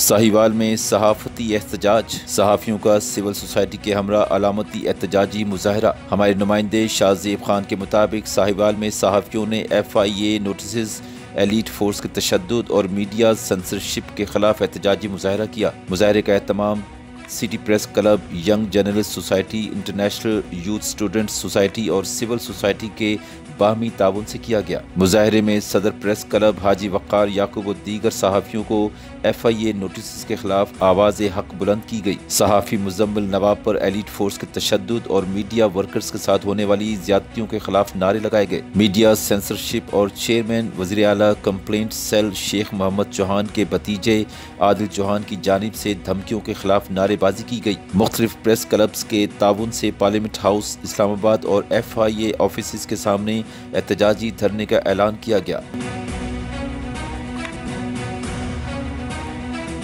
साहिवाल में सहाफती एहतजाज, सहाफ़ियों का सिविल सोसाइटी के हमरा अलामती एहतजाजी मुजाहरा। हमारे नुमाइंदे शाहजेब खान के मुताबिक साहिवाल में सहाफ़ियों ने FIA नोटिस, एलीट फोर्स के तशद्दुद और मीडिया सेंसरशिप के खिलाफ एहतजाजी मुजाहरा किया। मुजाहरे का एहतमाम city press club, young journalist society, international youth students society और सिविल सोसाइटी के बाहमी ताउन से किया गया। मुजाहरे में सदर प्रेस क्लब हाजी वक़ार याकूब और दीगर सहाफ़ियों को FIA नोटिस के खिलाफ आवाज़ हक बुलंद की गई। सहाफ़ी मुज़म्मिल नवाब पर एलीट फोर्स के तशद्दुद और मीडिया वर्कर्स के साथ होने वाली ज़्यादतियों के खिलाफ नारे लगाए गए। मीडिया सेंसरशिप और चेयरमैन वज़ीर आला कंप्लेंट सेल शेख मोहम्मद चौहान के भतीजे आदिल चौहान की जानिब से धमकियों के खिलाफ नारेबाजी की गई। मुख्तलिफ प्रेस क्लब्स के ताउन से पार्लियामेंट हाउस इस्लामाबाद और FIA ऑफिस के सामने एहतजाजी धरने का ऐलान किया गया।